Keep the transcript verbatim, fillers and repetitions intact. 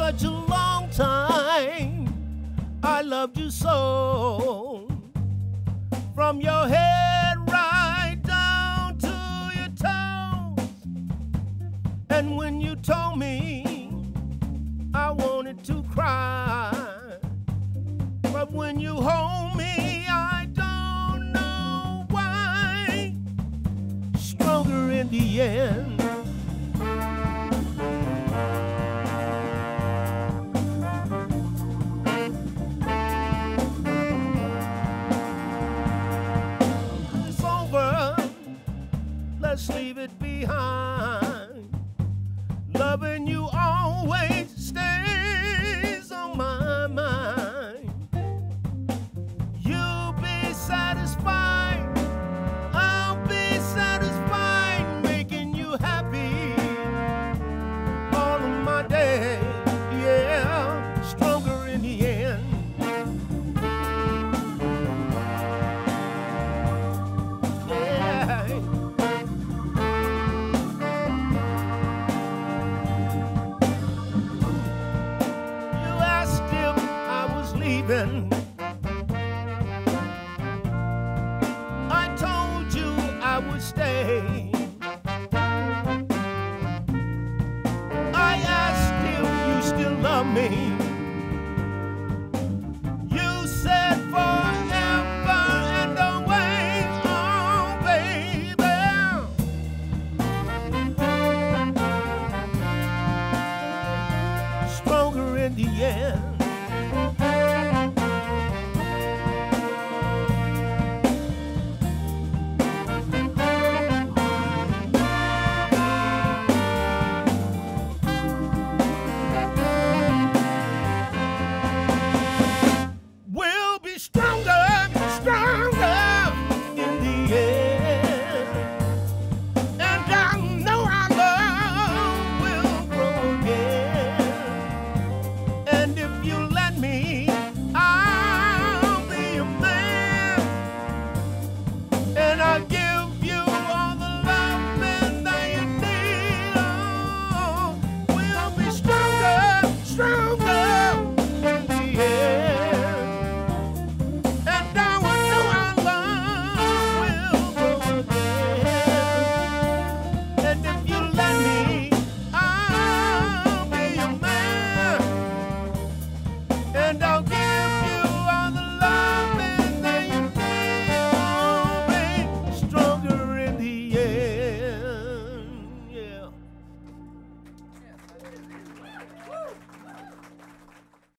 such a long time. I loved you so. From your head right down to your toes. And when you told me, I wanted to cry. But when you hold me, I don't know why. Stronger in the end. Let's leave it behind. Loving you always stays on my mind. You'll be satisfied, I'll be satisfied, making you happy all of my days. Yeah, stronger in the end. I told you I would stay. I asked if you still love me. You said forever and always, oh baby. Stronger in the end.